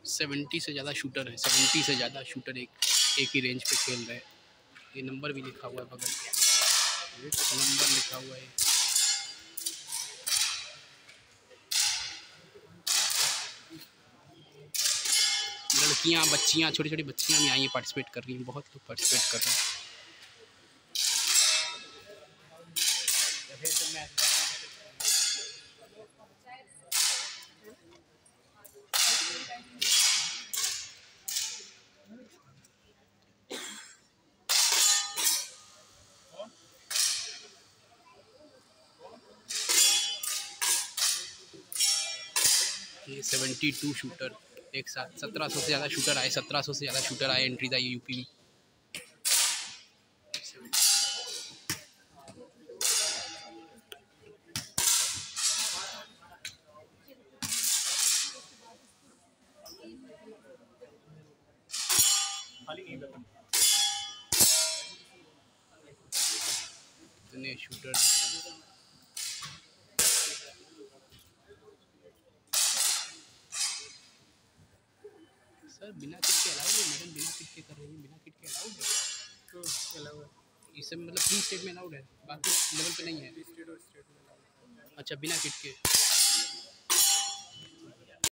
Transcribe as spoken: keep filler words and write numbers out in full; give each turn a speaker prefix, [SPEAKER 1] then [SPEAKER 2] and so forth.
[SPEAKER 1] Seventy से ज़्यादा shooter है, सेवेंटी से ज़्यादा शूटर एक एक ही रेंज पे खेल रहे हैं। ये नंबर भी लिखा हुआ है बगल में, नंबर लिखा हुआ है। लड़कियां, बच्चियां, छोटी छोटी बच्चियां भी आई हैं, पार्टिसिपेट कर रही हैं, बहुत लोग पार्टिसिपेट कर रहे हैं। ये सेवेंटी टू शूटर एक साथ, सत्रह सौ से ज़्यादा शूटर आए, सत्रह सौ से ज़्यादा शूटर आए एंट्री था ये यूपी में। इतने शूटर सर, बिना किट के अलाउड है? मैडम बिना किट के कर रही है, बिना किट के अलाउड है? तो अलाउड है, इससे मतलब फ्री स्टेट में अलाउड है, बाकी लेवल पे नहीं है। स्टेट और स्टेट में। अच्छा, बिना किट के।